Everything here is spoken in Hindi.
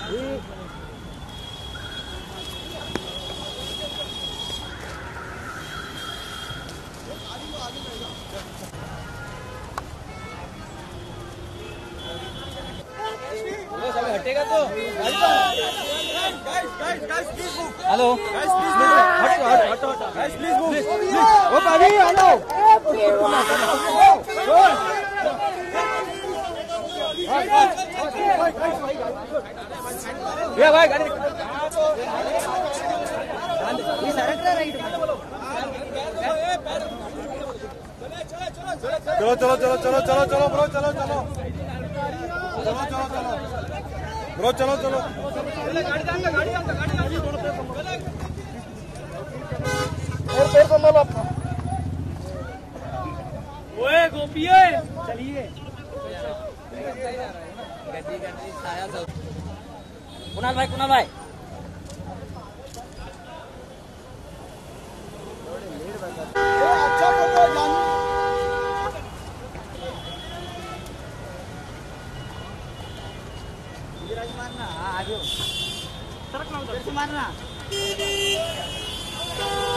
हटेगा तो हेलो हटो प्लीज मूव ओ भाई हटो ये भाई गाड़ी चलो चलो चलो चलो चलो चलो ब्रो चलो चलो चलो चलो चलो ब्रो चलो चलो और पैर संभालो अपना। ओए गोपिये चलिए कुणाल भाई अच्छा मारना आगे सरक मारना